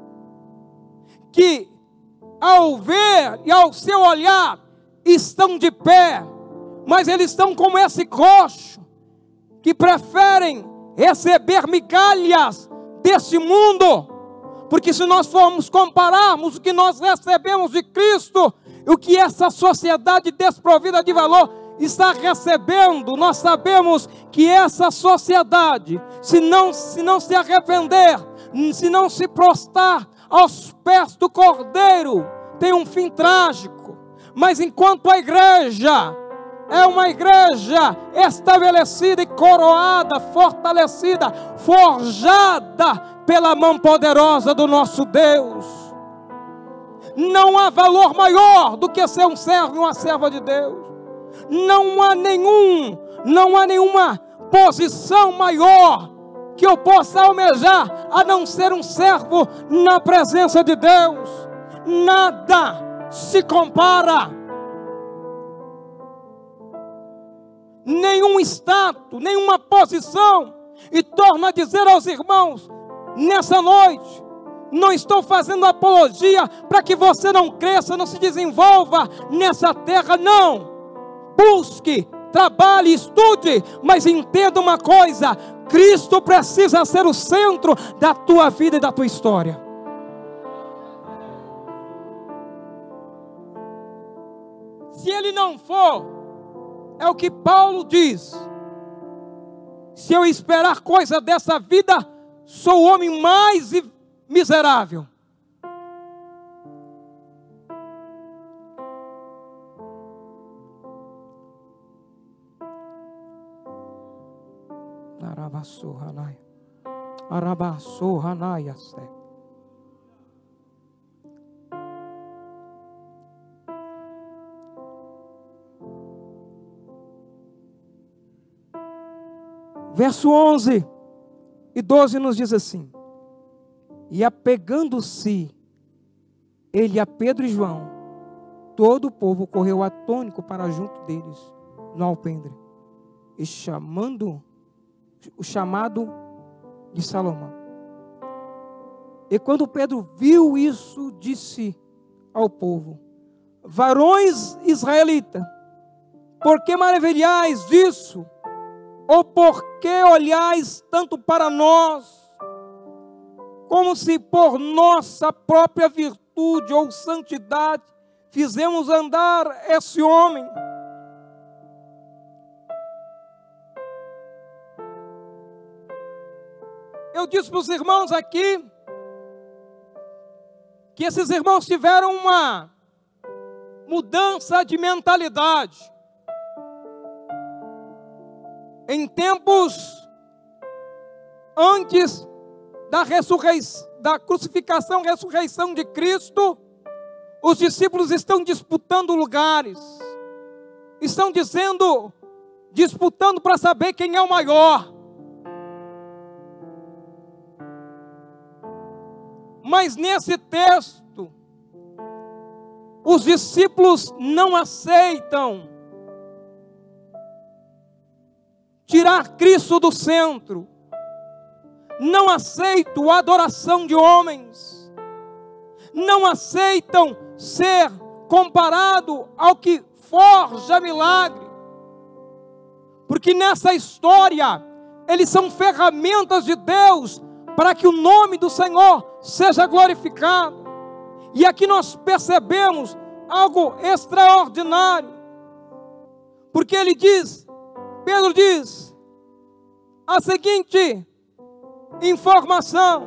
que ao ver e ao seu olhar estão de pé, mas eles estão como esse coxo, que preferem receber migalhas desse mundo, porque se nós formos compararmos o que nós recebemos de Cristo, o que essa sociedade desprovida de valor está recebendo, nós sabemos que essa sociedade, se não se, não se arrepender, se não se prostrar aos pés do Cordeiro, tem um fim trágico. Mas enquanto a igreja é uma igreja estabelecida e coroada, fortalecida, forjada pela mão poderosa do nosso Deus, não há valor maior do que ser um servo e uma serva de Deus. Não há nenhum, não há nenhuma posição maior que eu possa almejar a não ser um servo na presença de Deus. Nada se compara. Nenhum status, nenhuma posição. E torno a dizer aos irmãos, nessa noite, não estou fazendo apologia para que você não cresça, não se desenvolva nessa terra, não. Busque, trabalhe, estude, mas entenda uma coisa: Cristo precisa ser o centro da tua vida e da tua história. Se Ele não for, é o que Paulo diz: se eu esperar coisa dessa vida, sou o homem mais miserável. Verso onze e doze nos diz assim: e apegando-se ele a Pedro e João, todo o povo correu atônito para junto deles no alpendre, e chamando o chamado de Salomão. E quando Pedro viu isso, disse ao povo: varões israelitas, por que maravilhais disso? Ou por que olhais tanto para nós, como se por nossa própria virtude ou santidade fizemos andar esse homem? Eu disse para os irmãos aqui que esses irmãos tiveram uma mudança de mentalidade. Em tempos antes da ressurreição, da crucificação e ressurreição de Cristo, os discípulos estão disputando lugares, estão dizendo, disputando para saber quem é o maior. Mas nesse texto, os discípulos não aceitam tirar Cristo do centro, não aceitam a adoração de homens, não aceitam ser comparado ao que forja milagre, porque nessa história eles são ferramentas de Deus para que o nome do Senhor seja glorificado. E aqui nós percebemos algo extraordinário, porque ele diz, Pedro diz a seguinte informação: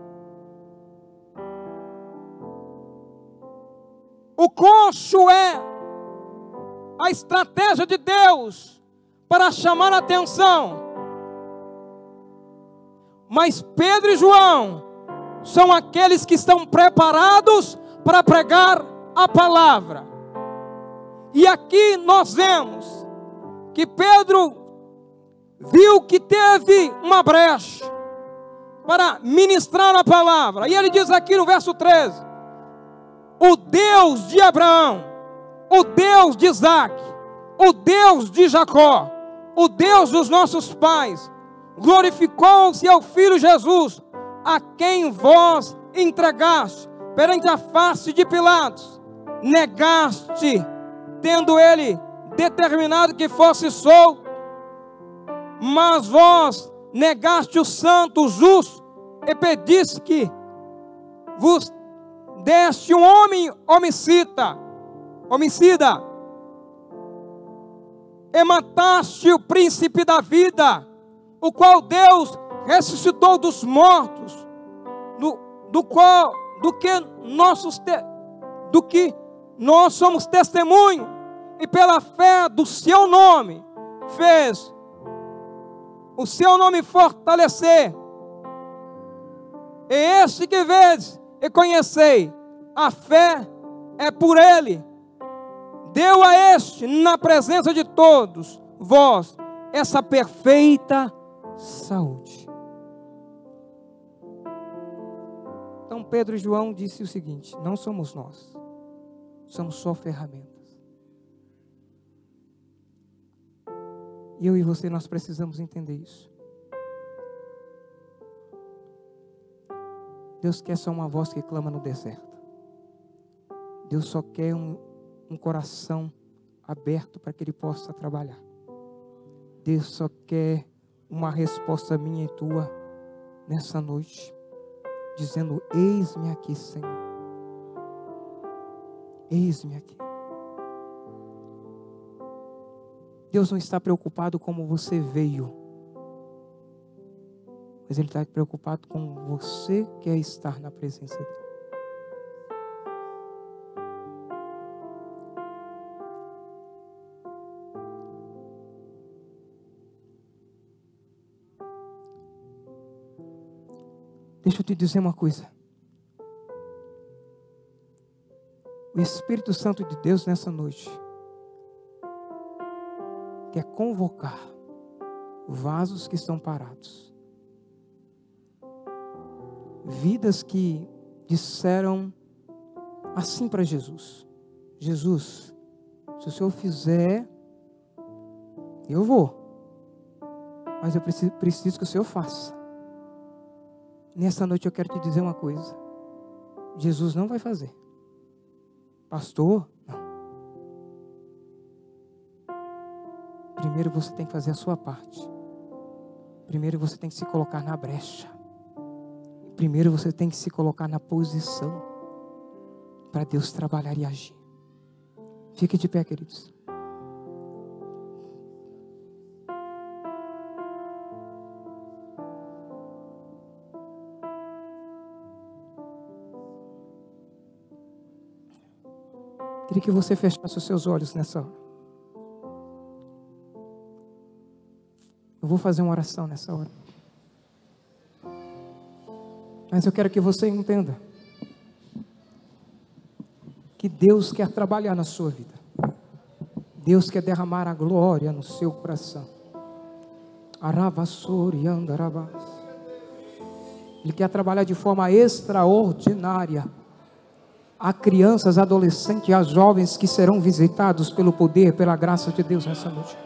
o coxo é a estratégia de Deus para chamar a atenção, mas Pedro e João são aqueles que estão preparados para pregar a palavra. E aqui nós vemos que Pedro viu que teve uma brecha para ministrar a palavra. E ele diz aqui no verso treze: o Deus de Abraão, o Deus de Isaac, o Deus de Jacó, o Deus dos nossos pais, glorificou-se ao Filho Jesus, a quem vós entregaste perante a face de Pilatos, negaste, tendo ele determinado que fosse solto, mas vós negaste o santo, o justo, e pediste que vos deste um homem homicida, homicida, e mataste o príncipe da vida, o qual Deus ressuscitou dos mortos, do, do qual, do que nossos te, do que nós somos testemunho, e pela fé do seu nome fez o seu nome fortalecer. E este que vês e conhecei, a fé é por ele, deu a este, na presença de todos vós, essa perfeita saúde. Então Pedro e João disse o seguinte: não somos nós, somos só ferramentas. E eu e você, nós precisamos entender isso. Deus quer só uma voz que clama no deserto. Deus só quer um, um coração aberto para que Ele possa trabalhar. Deus só quer uma resposta minha e tua nessa noite, dizendo: eis-me aqui, Senhor. Eis-me aqui. Deus não está preocupado como você veio, mas Ele está preocupado com você que quer estar na presença dEle. Deixa eu te dizer uma coisa. O Espírito Santo de Deus nessa noite quer convocar vasos que estão parados, vidas que disseram assim para Jesus: Jesus, se o Senhor fizer, eu vou, mas eu preciso, preciso que o Senhor faça. Nessa noite eu quero te dizer uma coisa: Jesus não vai fazer. Pastor, não. Primeiro você tem que fazer a sua parte. Primeiro você tem que se colocar na brecha. Primeiro você tem que se colocar na posição para Deus trabalhar e agir. Fique de pé, queridos. Queria que você fechasse os seus olhos nessa hora. Eu vou fazer uma oração nessa hora. Mas eu quero que você entenda que Deus quer trabalhar na sua vida. Deus quer derramar a glória no seu coração. Aravassori andarabas. Ele quer trabalhar de forma extraordinária a crianças, adolescentes e a jovens que serão visitados pelo poder, pela graça de Deus nessa noite.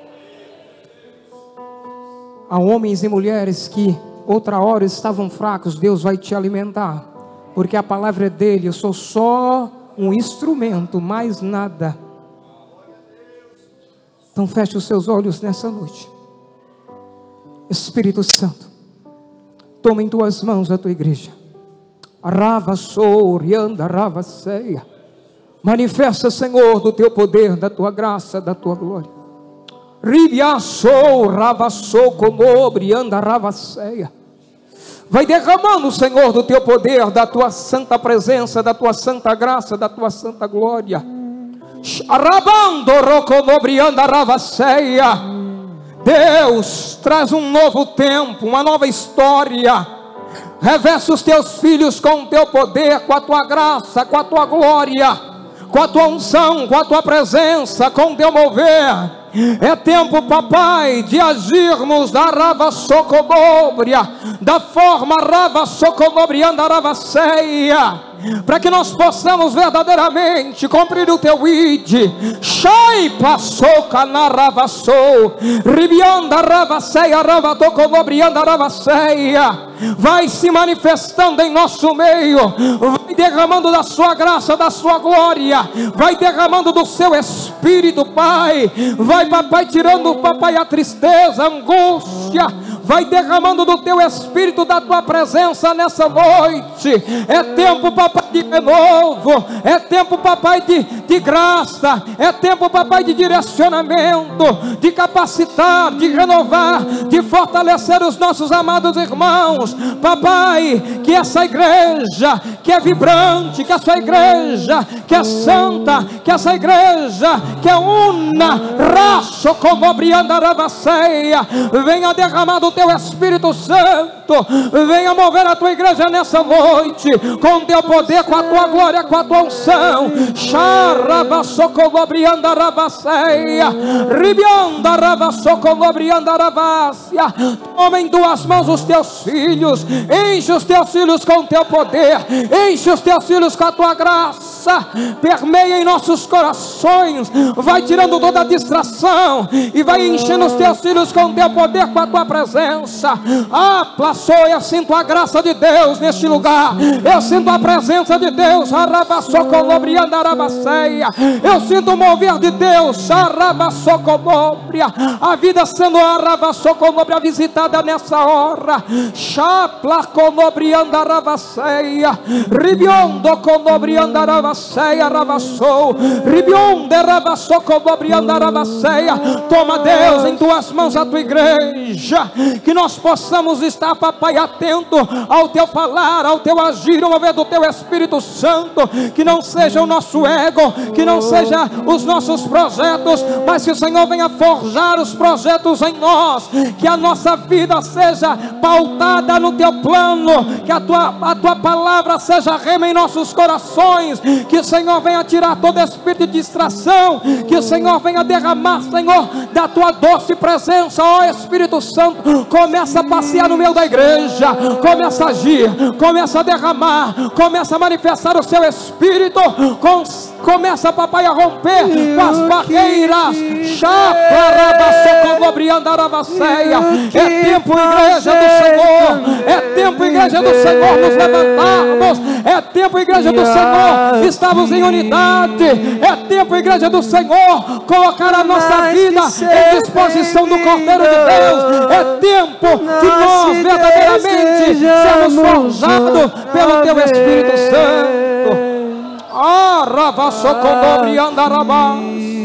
Há homens e mulheres que outra hora estavam fracos. Deus vai te alimentar, porque a palavra é dele. Eu sou só um instrumento, mais nada. Então feche os seus olhos nessa noite. Espírito Santo, toma em tuas mãos a tua igreja. Manifesta, Senhor, do teu poder, da tua graça, da tua glória. Vai derramando, Senhor, do teu poder, da tua santa presença, da tua santa graça, da tua santa glória. Deus, traz um novo tempo, uma nova história. Reveste os teus filhos com o teu poder, com a tua graça, com a tua glória, com a tua unção, com a tua presença, com o teu mover. É tempo, papai, de agirmos da rava socobóbria, da forma rava socobóbria andarava ceia, para que nós possamos verdadeiramente cumprir o teu id. Shai passou canarava sou, ribianda rava ceia, rava tocobobrianda rava ceia. Vai se manifestando em nosso meio, vai derramando da sua graça, da sua glória, vai derramando do seu Espírito, Pai. Vai, papai, tirando, papai, a tristeza, a angústia. Vai derramando do teu Espírito, da tua presença nessa noite. É tempo, papai, de renovo. É tempo, papai, de, de graça. É tempo, papai, de direcionamento, de capacitar, de renovar, de fortalecer os nossos amados irmãos. Papai, que essa igreja que é vibrante, que essa igreja que é santa, que essa igreja que é una, raço como briandaravaceia, venha derramar do teu Espírito Santo, venha mover a tua igreja nessa noite, com o teu poder, com a tua glória, com a tua unção. Xaravasocobobriandaravaceia, ribiandaravasocobobriandaravacia. Toma em duas mãos os teus filhos, enche os teus filhos com o teu poder, enche os teus filhos com a tua graça, permeia em nossos corações, vai tirando toda a distração e vai enchendo os teus filhos com o teu poder, com a tua presença. Ah, passou, eu sinto a graça de Deus neste lugar, eu sinto a presença de Deus. Eu sinto o mover de Deus, a vida sendo visitada nessa hora. Chapla conobriandaravaceia, ribiondo conobriandaravaceia, ravassou, ribionde ravassou conobriandaravaceia. Toma, Deus, em tuas mãos a tua igreja, que nós possamos estar, papai, atento ao teu falar, ao teu agir, ao mover do teu Espírito Santo, que não seja o nosso ego, que não seja os nossos projetos, mas que o Senhor venha forjar os projetos em nós, que a nossa vida seja pautada no teu plano, que a tua, a tua palavra seja rema em nossos corações, que o Senhor venha tirar todo espírito de ministração, que o Senhor venha derramar, Senhor, da tua doce presença, ó Espírito Santo. Começa a passear no meio da igreja, começa a agir, começa a derramar, começa a manifestar o seu Espírito, com, começa, papai, a romper com as barreiras. É tempo, igreja do Senhor, é tempo, igreja do Senhor, nos levantarmos, é tempo, igreja do Senhor, estamos em unidade, é tempo, igreja do Senhor, colocar a nossa vida em disposição do Cordeiro de Deus. É tempo que nós verdadeiramente sermos forjados pelo teu Espírito Santo. Ah, Ravasoconobre andarabás,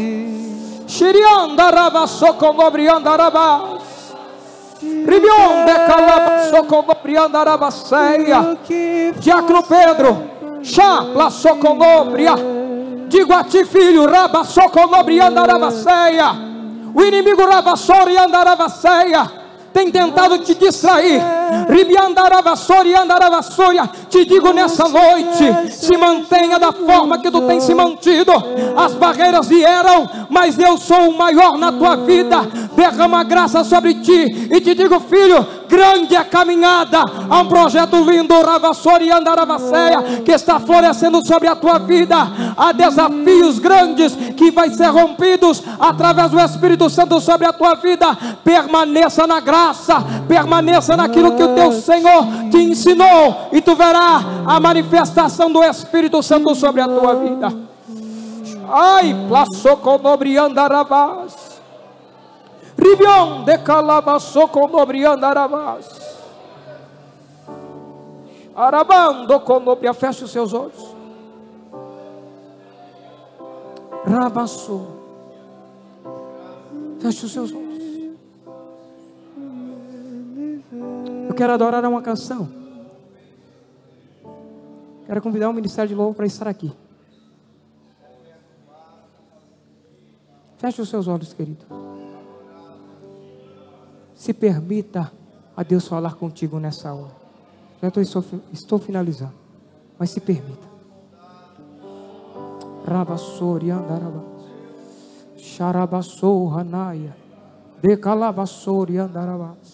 Shiriandaravasoconobre andarabás, Ribion de Calabasoconobre andarabaceia. Diácono Pedro, Chá, Plasoconobria. Digo a ti, filho, Rabasoconobre andarabaceia. O inimigo Rabassori andaravaceia tem tentado te distrair. Ribiandaravassoria andaravassoria. Te digo nessa noite, se mantenha da forma que tu tens se mantido. As barreiras vieram, mas eu sou o maior na tua vida. Derrama graça sobre ti. E te digo, filho, grande é a caminhada. Há um projeto lindo, Ravassoria andaravasseia, que está florescendo sobre a tua vida. Há desafios grandes que vai ser rompidos através do Espírito Santo sobre a tua vida. Permaneça na graça, permaneça naquilo que o teu Senhor te ensinou, e tu verás a manifestação do Espírito Santo sobre a tua vida. Ai, plasoconobriandaravás, ribion de calavasoconobriandaravás, arabando conobria. Feche os seus olhos. Rabassou. Feche os seus olhos. Eu quero adorar uma canção. Quero convidar o Ministério de Louvor para estar aqui. Feche os seus olhos, querido. Se permita a Deus falar contigo nessa hora. Já estou, estou finalizando, mas se permita. Rabassori andarabás, Xarabassou Hanaia, Decalabassori andarabás.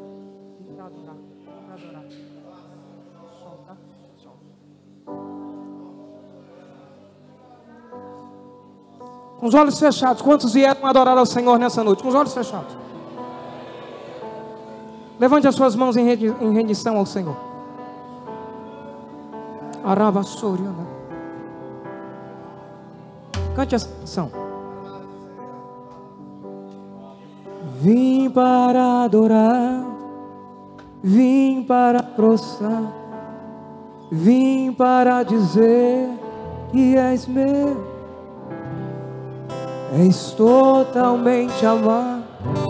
Com os olhos fechados, quantos vieram adorar ao Senhor nessa noite? Com os olhos fechados. Levante as suas mãos em rendição ao Senhor. Arabassori. Cante essa canção. Vim para adorar, vim para prostrar, vim para dizer que és meu. És totalmente amado,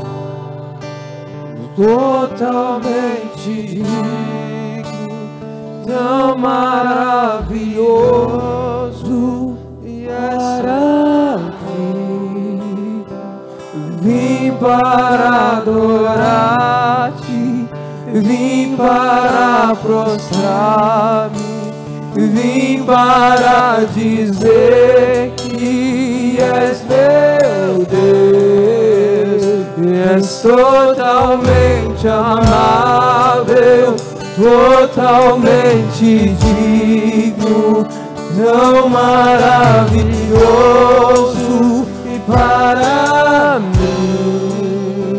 totalmente digno, tão maravilhoso para ti. Vim para adorar-te, vim para prostrar-me, vim para dizer que és meu Deus. És totalmente amável, totalmente digno, tão maravilhoso para mim.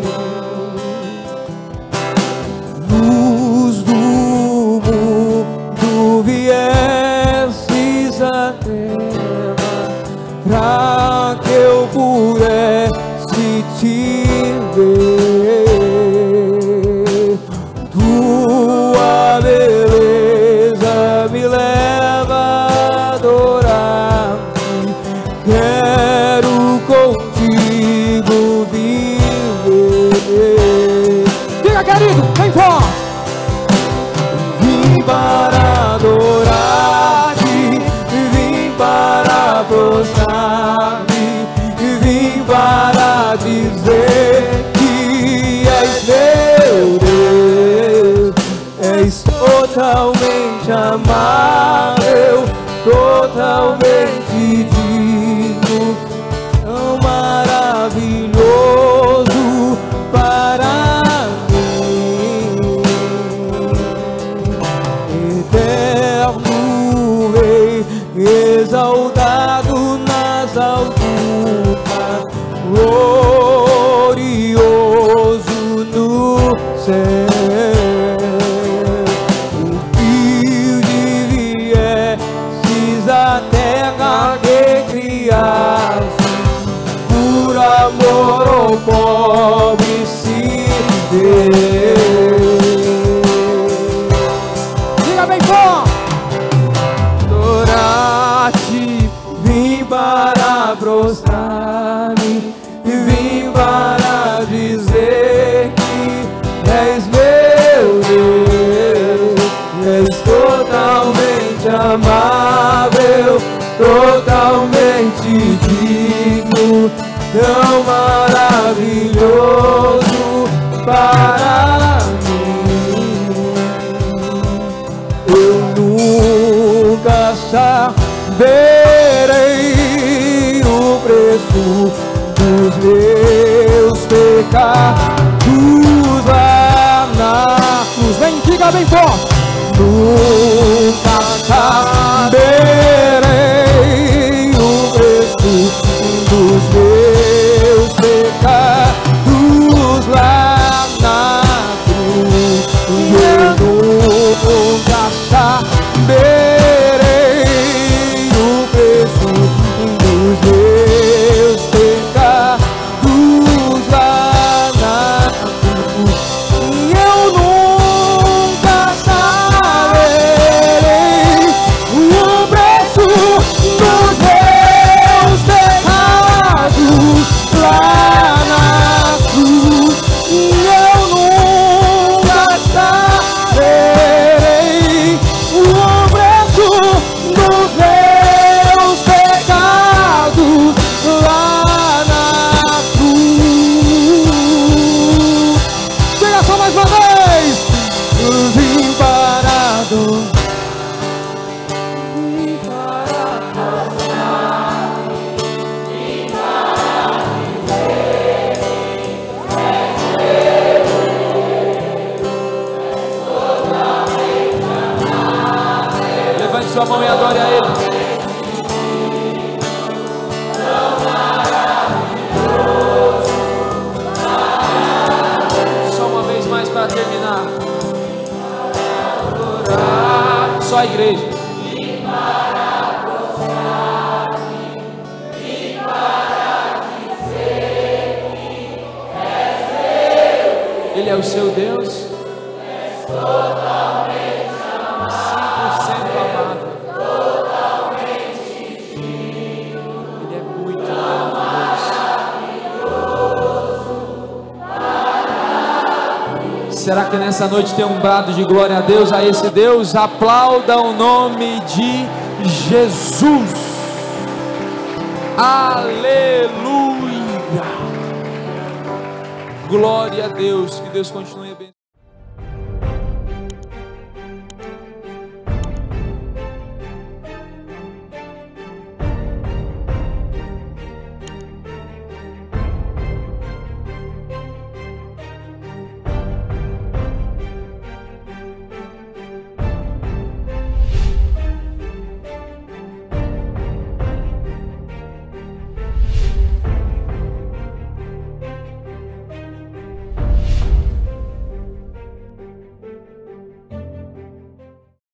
Luz do mundo viestes à terra, pra que eu pudesse te ver. Tua beleza me leva a adorar-te. Quero contigo viver. Diga, querido, vem forte. Vim para adorar-te, vim para prostrar-me, vim para dizer que és meu Deus. És totalmente amável, totalmente digno, céu. O fio de viestes a terra que criaste, por amor ao pobre se deu. Diga bem forte. Adorar-te, vim para prostrar-me, vim para dizer que és meu Deus, és totalmente amável, totalmente digno, tão maravilhoso para mim. Eu nunca saberei o preço dos meus pecados lá na cruz. Vem, diga bem forte. Nunca saberei o preço dos meus pecados lá na cruz. Eu nunca saberei o preço dos meus pecados lá na cruz. Eu nunca saberei o preço dos meus pecados lá na cruz. Eu nunca saberei o preço dos meus pecados lá na cruz. Chega só mais uma vez. Vim para adorar, vim para adorar, vim para dizer que és totalmente amável. Levante sua mão e adore a Ele. Só uma vez mais para terminar. Só a igreja. Ele é o seu Deus, cem por cento amável. Ele é muito maravilhoso. Será que nessa noite tem um brado de glória a Deus, a esse Deus? Aplauda o nome de Jesus. Aleluia. Glória a Deus. Que Deus continue abençoando.